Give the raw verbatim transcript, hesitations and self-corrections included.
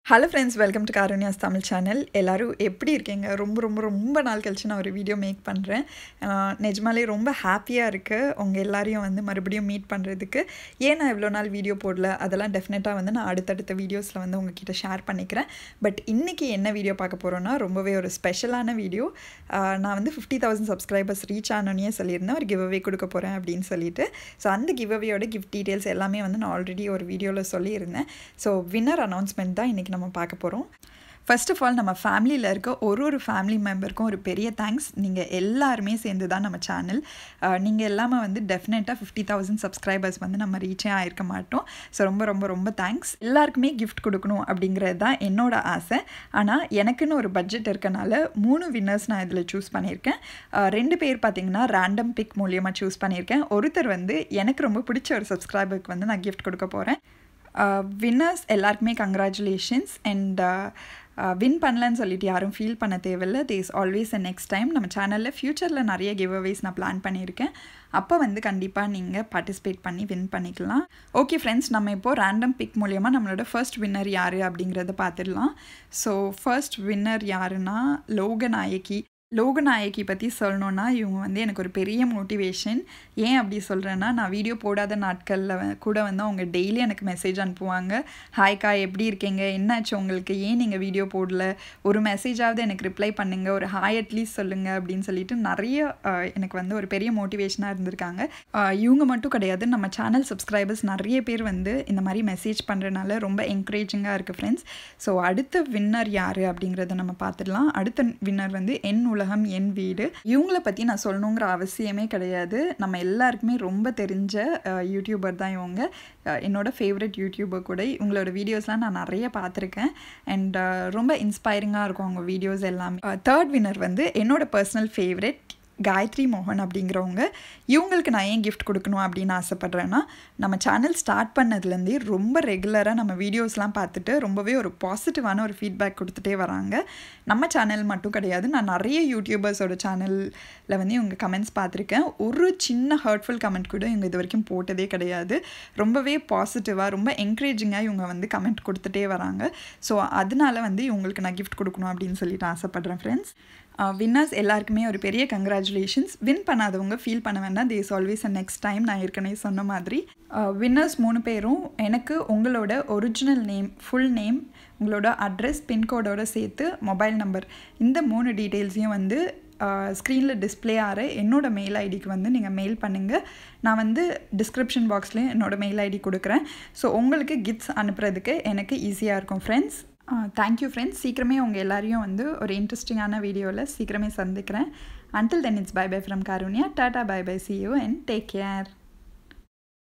Hello friends, welcome to Karunya's Tamil channel. எல்லாரும் எப்படி இருக்கீங்க? ரொம்ப ரொம்ப ரொம்ப நாள் கழிச்சு நான் ஒரு வீடியோ மேக் பண்றேன். நிஜமாலே ரொம்ப ஹாப்பியா இருக்கு உங்க எல்லாரையும் வந்து மறுபடியும் மீட் பண்றதுக்கு. ஏன் நான் இவ்வளவு நாள் வீடியோ போடல அதெல்லாம் டெஃபினட்டா வந்து நான் அடுத்தடுத்த வீடியோஸ்ல வந்து உங்ககிட்ட ஷேர் பண்ணிக்கிறேன். பட் இன்னைக்கு என்ன வீடியோ பார்க்க போறோம்னா ரொம்பவே ஒரு ஸ்பெஷலான வீடியோ. நான் வந்து fifty thousand சப்ஸ்கிரைபர்ஸ் ரீச் ஆனோனே சொல்லியிருந்தேன் ஒரு giveaway கொடுக்க போறேன் அப்படினு சொல்லிட்டு. சோ அந்த giveawayயோட gift details எல்லாமே வந்து நான் ஆல்ரெடி ஒரு வீடியோல சொல்லியிருந்தேன். சோ winner announcement தான் இன்னைக்கு நம்ம பார்க்க போறோம். First of all நம்ம ஃபேமிலில இருக்க ஒரு ஒரு ஃபேமிலி மெம்பருக்கும் ஒரு பெரிய தேங்க்ஸ். நீங்க எல்லாரும் சேர்ந்து தான் நம்ம சேனல். நீங்க எல்லாமே வந்து டெஃபினட்டா fifty thousand சப்ஸ்கிரைபர்ஸ் வந்து நம்ம ரீச்சே ஆயிருக்க மாட்டோம். சோ ரொம்ப ரொம்ப ரொம்ப தேங்க்ஸ். எல்லாருக்குமே gift கொடுக்கணும் அப்படிங்கிறது தான் என்னோட ஆசை. ஆனா எனக்குன்னு ஒரு பட்ஜெட் இருக்கனால மூணு வின்னர்ஸ் நான் இதுல சூஸ் பண்ணியிருக்கேன். ரெண்டு பேர் பாத்தீங்கன்னா ரேண்டம் பிக் மூலமா சூஸ் பண்ணியிருக்கேன். ஒருத்தர் வந்து எனக்கு ரொம்ப பிடிச்ச ஒரு சப்ஸ்கிரைபருக்கு வந்து நான் gift கொடுக்க போறேன். வின்னர்ஸ் எல்லாருக்குமே கங்க்ராச்சுலேஷன்ஸ் அண்ட் வின் பண்ணலன்னு சொல்லிட்டு யாரும் ஃபீல் பண்ண தேவையில்லை. There is always a next time. நம்ம சேனலில் ஃப்யூச்சரில் நிறைய கிவ்அவேஸ் நான் பிளான் பண்ணியிருக்கேன். அப்போ வந்து கண்டிப்பாக நீங்கள் பார்ட்டிசிபேட் பண்ணி வின் பண்ணிக்கலாம். ஓகே ஃப்ரெண்ட்ஸ், நம்ம இப்போது ரேண்டம் பிக் மூலயமா நம்மளோட ஃபர்ஸ்ட் வின்னர் யார் அப்படிங்கிறத பார்த்துடலாம். ஸோ ஃபர்ஸ்ட் வின்னர் யாருன்னா லோகநாயகி. லோகநாயகி பற்றி சொல்லணுன்னா இவங்க வந்து எனக்கு ஒரு பெரிய மோட்டிவேஷன். ஏன் அப்படி சொல்கிறேன்னா நான் வீடியோ போடாத நாட்களில் கூட வந்து அவங்க டெய்லி எனக்கு மெசேஜ் அனுப்புவாங்க. ஹாய்க்கா எப்படி இருக்கீங்க, என்னாச்சு உங்களுக்கு, ஏன் நீங்கள் வீடியோ போடல, ஒரு மெசேஜாவது எனக்கு ரிப்ளை பண்ணுங்கள், ஒரு ஹாய் அட்லீஸ்ட் சொல்லுங்கள் அப்படின்னு சொல்லிட்டு நிறைய எனக்கு வந்து ஒரு பெரிய மோட்டிவேஷனாக இருந்திருக்காங்க. இவங்க மட்டும் கிடையாது, நம்ம சேனல் சப்ஸ்கிரைபர்ஸ் நிறைய பேர் வந்து இந்த மாதிரி மெசேஜ் பண்ணுறதுனால ரொம்ப என்கரேஜிங்காக இருக்குது ஃப்ரெண்ட்ஸ். ஸோ அடுத்த வின்னர் யார் அப்படிங்கிறத நம்ம பார்த்துடலாம். அடுத்த வின்னர் வந்து என் உலகம் என் வீடு. இவங்களை பற்றி நான் சொல்லணுங்கிற அவசியமே கிடையாது. நம்ம எல்லாருக்குமே ரொம்ப தெரிஞ்ச யூடியூபர் தான் இவங்க. என்னோட ஃபேவரட் யூடியூபர் கூட. இவங்களோட வீடியோஸ்லாம் நான் நிறைய பார்த்துருக்கேன் அண்ட் ரொம்ப இன்ஸ்பைரிங்காக இருக்கும் அவங்க வீடியோஸ் எல்லாமே. தேர்ட் வின்னர் வந்து என்னோட பர்சனல் ஃபேவரட் காயத்ரி மோகன் அப்படிங்கிறவங்க. இவங்களுக்கு நான் ஏன் கிஃப்ட் கொடுக்கணும் அப்படின்னு ஆசைப்பட்றேன்னா நம்ம சேனல் ஸ்டார்ட் பண்ணதுலேருந்தே ரொம்ப ரெகுலராக நம்ம வீடியோஸ்லாம் பார்த்துட்டு ரொம்பவே ஒரு பாசிட்டிவான ஒரு ஃபீட்பேக் கொடுத்துட்டே வராங்க. நம்ம சேனல் மட்டும் கிடையாது, நான் நிறைய யூடியூபர்ஸோட சேனலில் வந்து இவங்க கமெண்ட்ஸ் பார்த்துருக்கேன். ஒரு சின்ன ஹர்ட்ஃபுல் கமெண்ட் கூட இவங்க இது வரைக்கும் போட்டதே கிடையாது. ரொம்பவே பாசிட்டிவாக ரொம்ப என்கரேஜிங்காக இவங்க வந்து கமெண்ட் கொடுத்துட்டே வராங்க. ஸோ அதனால வந்து இவங்களுக்கு நான் கிஃப்ட் கொடுக்கணும் அப்படின்னு சொல்லிட்டு ஆசைப்பட்றேன் ஃப்ரெண்ட்ஸ். வின்னர்ஸ் எல்லாருக்குமே ஒரு பெரிய கங்க்ராச்சுலேஷன்ஸ். வின் பண்ணாதவங்க ஃபீல் பண்ண வேண்டாம், there is always a next time. நான் ஏற்கனவே சொன்ன மாதிரி வின்னர்ஸ் மூணு பேரும் எனக்கு உங்களோட ஒரிஜினல் நேம், ஃபுல் நேம், உங்களோட அட்ரஸ், பின்கோடோடு சேர்த்து மொபைல் நம்பர், இந்த மூணு டீட்டெயில்ஸையும் வந்து ஸ்க்ரீனில் டிஸ்பிளே ஆகிற என்னோடய மெயில் ஐடிக்கு வந்து நீங்கள் மெயில் பண்ணுங்கள். நான் வந்து டிஸ்கிரிப்ஷன் பாக்ஸ்லேயும் என்னோடய மெயில் ஐடி கொடுக்குறேன். ஸோ உங்களுக்கு கிஃப்ட்ஸ் அனுப்புறதுக்கு எனக்கு ஈஸியாக இருக்கும் ஃப்ரெண்ட்ஸ். Thank you friends. சீக்கிரமே உங்கள் எல்லாரையும் வந்து ஒரு இன்ட்ரெஸ்டிங்கான வீடியோவில் சீக்கிரமே சந்திக்கிறேன். Until then, it's bye bye from Karunya. Tata, bye bye, see you and take care.